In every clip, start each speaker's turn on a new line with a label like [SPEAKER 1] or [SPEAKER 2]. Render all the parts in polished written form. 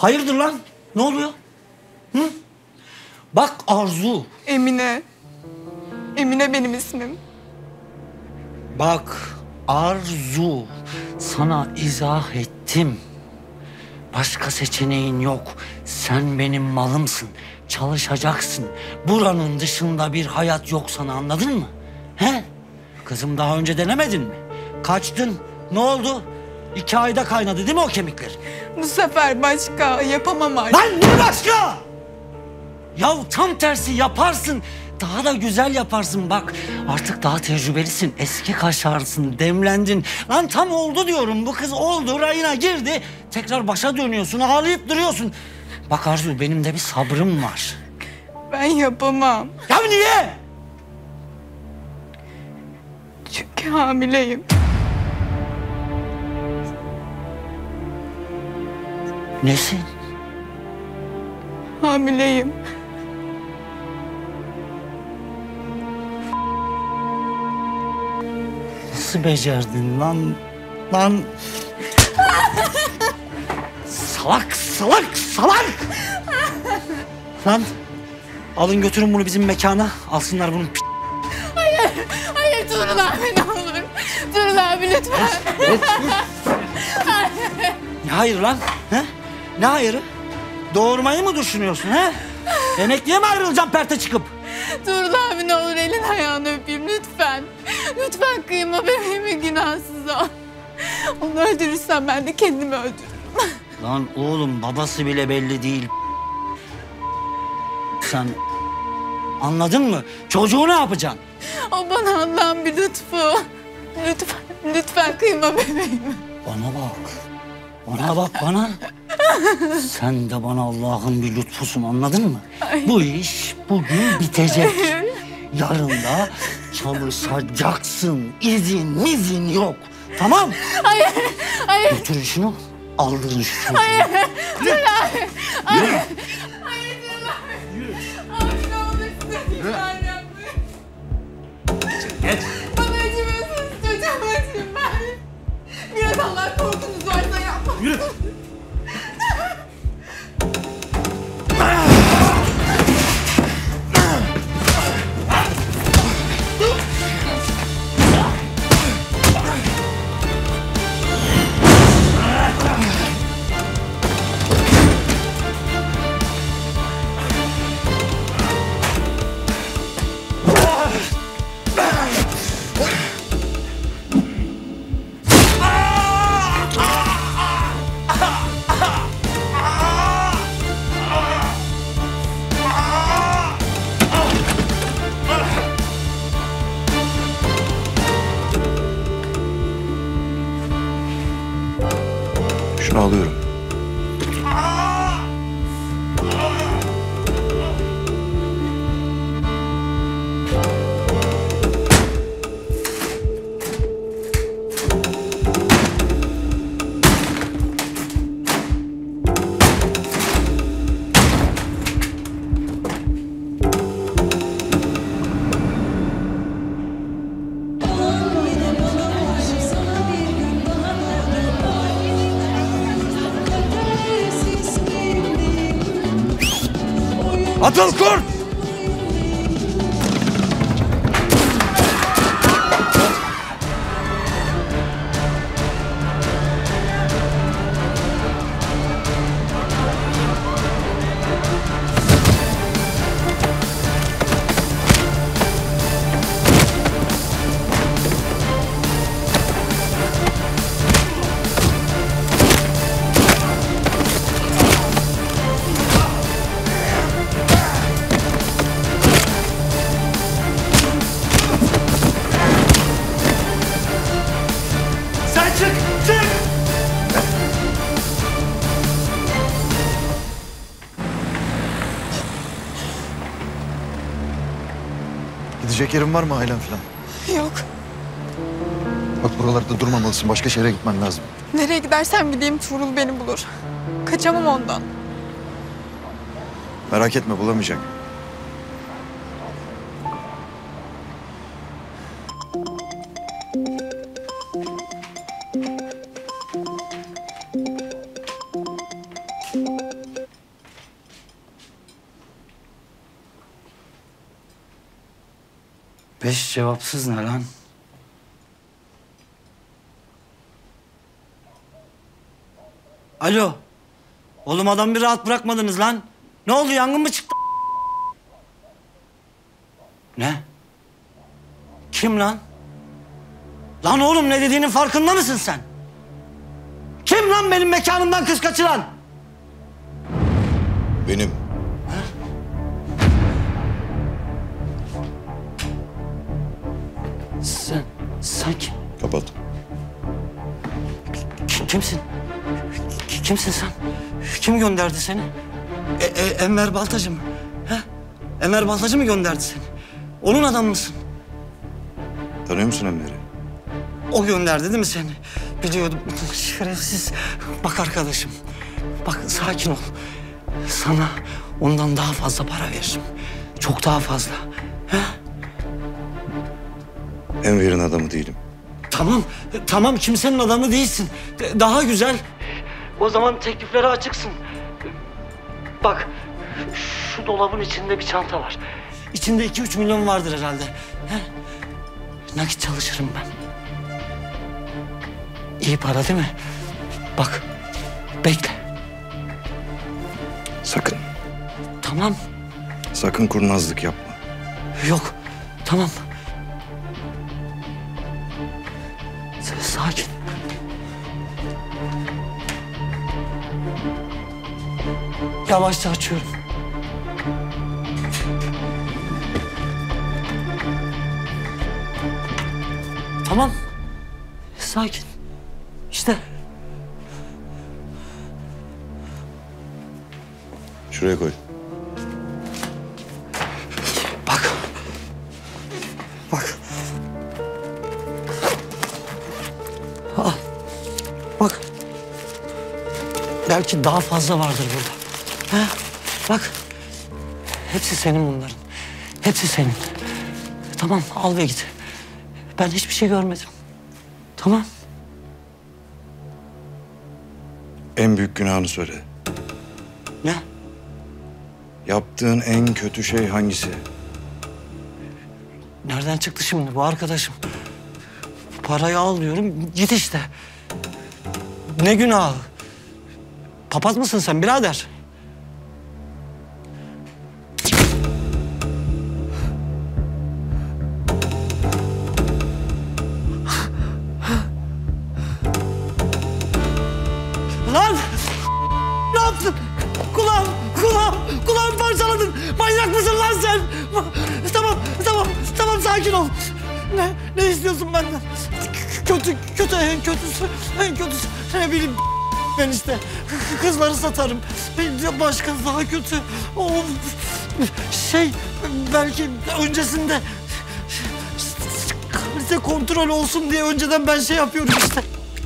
[SPEAKER 1] Hayırdır lan? Ne oluyor? Hı? Bak Arzu.
[SPEAKER 2] Emine. Emine benim ismim.
[SPEAKER 1] Bak Arzu. Sana izah ettim. Başka seçeneğin yok. Sen benim malımsın. Çalışacaksın. Buranın dışında bir hayat yok sana, anladın mı? He? Kızım daha önce denemedin mi? Kaçtın. Ne oldu? 2 ayda kaynadı değil mi o kemikler?
[SPEAKER 2] Bu sefer başka. Yapamam artık.
[SPEAKER 1] Lan ne başka? Yahu tam tersi yaparsın. Daha da güzel yaparsın bak. Artık daha tecrübelisin. Eski kaşarsın, demlendin. Lan tam oldu diyorum. Bu kız oldu, rayına girdi. Tekrar başa dönüyorsun, ağlayıp duruyorsun. Bak Arzu, benim de bir sabrım var.
[SPEAKER 2] Ben yapamam.
[SPEAKER 1] Ya niye?
[SPEAKER 2] Çünkü hamileyim.
[SPEAKER 1] Nesin?
[SPEAKER 2] Hamileyim.
[SPEAKER 1] Nasıl becerdin lan? Lan... Salak, salak, salak! Lan alın götürün bunu bizim mekana. Alsınlar bunu.
[SPEAKER 2] Hayır, hayır Tuğrul abi ne olur. Tuğrul abi lütfen.
[SPEAKER 1] Ne hayır lan? He? Ne hayırı? Doğurmayı mı düşünüyorsun he? Emekliye mi ayrılacağım perte çıkıp?
[SPEAKER 2] Tuğrul abi ne olur elin ayağını öpeyim lütfen. Lütfen kıyma bebeğimi, günahsız ol. Onu öldürürsem ben de kendimi öldürürüm.
[SPEAKER 1] Lan oğlum babası bile belli değil. Sen anladın mı? Çocuğu ne yapacaksın?
[SPEAKER 2] O bana Allah'ın bir lütfu. Lütfen, lütfen kıyma bebeğimi.
[SPEAKER 1] Bana bak. Bana bak bana. Sen de bana Allah'ın bir lütfusun, anladın mı?
[SPEAKER 2] Hayır.
[SPEAKER 1] Bu iş bugün bitecek.
[SPEAKER 2] Hayır.
[SPEAKER 1] Yarın da çalışacaksın. İzin yok. Tamam?
[SPEAKER 2] Hayır, hayır.
[SPEAKER 1] Götürün şunu. Aldırın şu çocuğu.
[SPEAKER 2] Hayır, dur abi. Hayır. Hayır, dur abi.
[SPEAKER 1] Yürü.
[SPEAKER 2] Abi ne olursun lütfen yapmayın.
[SPEAKER 1] Geç.
[SPEAKER 2] Bana acımıyorsunuz çocuğum, acıyım ben. Biraz Allah korkunuz varsa yapma.
[SPEAKER 1] Yürü.
[SPEAKER 3] Şunu alıyorum. Atıl kurt! Gidecek yerin var mı ailen falan?
[SPEAKER 2] Yok.
[SPEAKER 3] Bak buralarda durmamalısın. Başka şehre gitmen lazım.
[SPEAKER 2] Nereye gidersem gideyim Tuğrul beni bulur. Kaçamam ondan.
[SPEAKER 3] Merak etme, bulamayacak.
[SPEAKER 1] Cevapsız cevapsız ne lan? Alo. Oğlum adam bir rahat bırakmadınız lan. Ne oldu, yangın mı çıktı? Ne? Kim lan? Lan oğlum, ne dediğinin farkında mısın sen? Kim lan benim mekanımdan kız kaçıran?
[SPEAKER 3] Benim.
[SPEAKER 1] Sen kim?
[SPEAKER 3] Kapat.
[SPEAKER 1] Kimsin? Kimsin sen? Kim gönderdi seni? Enver Baltacı mı? He? Enver Baltacı mı gönderdi seni? Onun adamı mısın?
[SPEAKER 3] Tanıyor musun Enver'i?
[SPEAKER 1] O gönderdi değil mi seni? Biliyordum. Şerefsiz. Bak arkadaşım. Bak, sakin ol. Sana ondan daha fazla para veririm. Çok daha fazla. He?
[SPEAKER 3] Enver'in adamı değilim.
[SPEAKER 1] Tamam. Tamam, kimsenin adamı değilsin. Daha güzel. O zaman tekliflere açıksın. Bak, şu dolabın içinde bir çanta var. İçinde 2-3 milyon vardır herhalde. He? Nakit çalışırım ben. İyi para değil mi? Bak, bekle.
[SPEAKER 3] Sakın.
[SPEAKER 1] Tamam.
[SPEAKER 3] Sakın kurnazlık yapma.
[SPEAKER 1] Yok. Tamam. Sakin. Yavaşça açıyorum. Tamam. Sakin. İşte.
[SPEAKER 3] Şuraya koy.
[SPEAKER 1] Bak. Bak. Al. Bak. Belki daha fazla vardır burada. He? Bak. Hepsi senin bunların. Hepsi senin. Tamam, al ve git. Ben hiçbir şey görmedim. Tamam.
[SPEAKER 3] En büyük günahını söyle.
[SPEAKER 1] Ne?
[SPEAKER 3] Yaptığın en kötü şey hangisi?
[SPEAKER 1] Nereden çıktı şimdi bu arkadaşım? Parayı al diyorum, git işte. Ne günahı? Papaz mısın sen birader? Lan! Ne yaptın? Kulağım parçaladın. Manyak mısın lan sen? Tamam, sakin ol. Ne istiyorsun benden? En kötüsü. Ne bileyim ben işte. Kızları satarım. Başka daha kötü. Belki öncesinde kalite kontrol olsun diye önceden ben şey yapıyorum işte.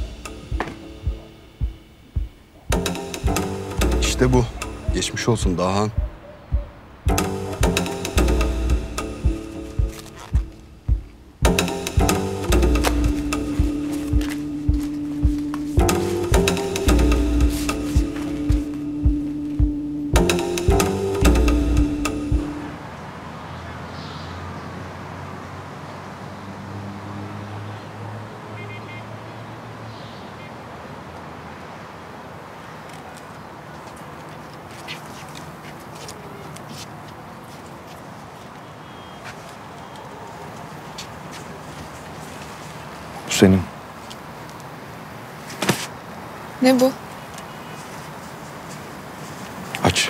[SPEAKER 3] İşte bu. Geçmiş olsun Dahan. Bu senin.
[SPEAKER 2] Ne bu?
[SPEAKER 3] Aç.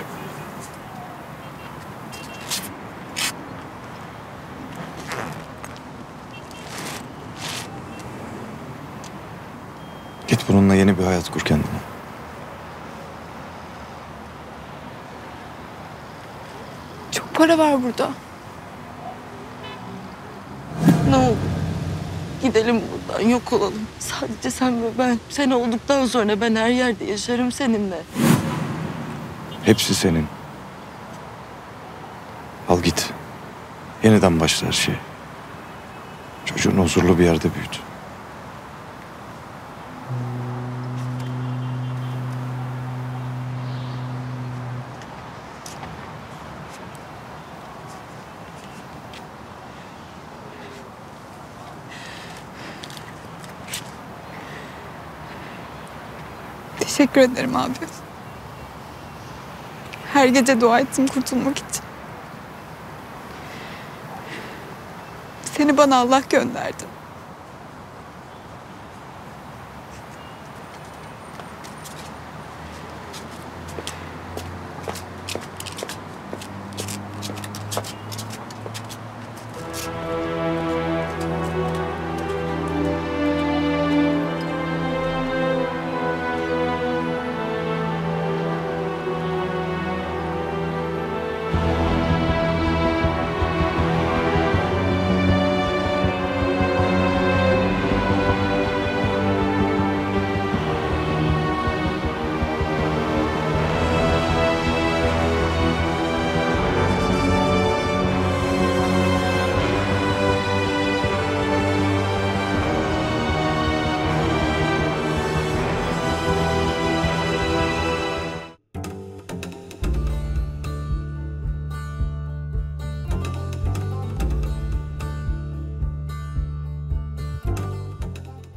[SPEAKER 3] Git bununla yeni bir hayat kur kendine.
[SPEAKER 2] Çok para var burada. Ne olur. Gidelim buradan, yok olalım. Sadece sen ve ben. Sen olduktan sonra ben her yerde yaşarım seninle.
[SPEAKER 3] Hepsi senin. Al git. Yeniden başla her şey. Çocuğunu huzurlu bir yerde büyüt.
[SPEAKER 2] Teşekkür ederim abi. Her gece dua ettim kurtulmak için. Seni bana Allah gönderdi.